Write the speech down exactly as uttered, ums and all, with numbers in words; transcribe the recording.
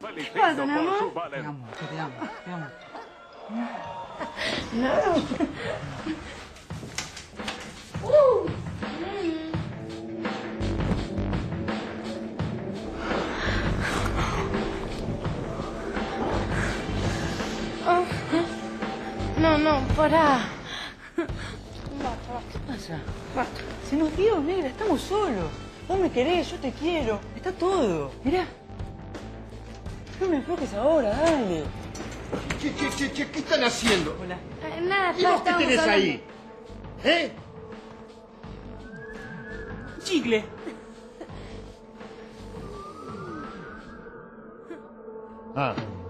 ¿Qué pasa, mi amor? Te amo, yo te amo, te amo. No. Uh. Oh. No, no, pará. Basta, basta. ¿Qué pasa? Basta. Se nos dio, negra, estamos solos. Vos me querés, yo te quiero. Está todo. Mirá. No me enfoques ahora, dale. Che, che, che, che, ¿qué están haciendo? Hola. Eh, nada, ¿Y vos qué estábamos tenés hablando. ahí? ¿Eh? Chicle. Ah.